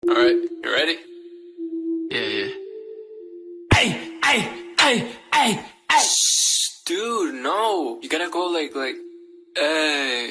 All right, you ready? Yeah, yeah. Hey, hey, hey, hey, hey. Shh, dude, no. You gotta go like, hey.